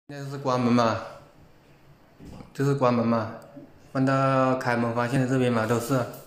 那就是关门嘛，就是关门嘛，关到开门发现的这边嘛，都是。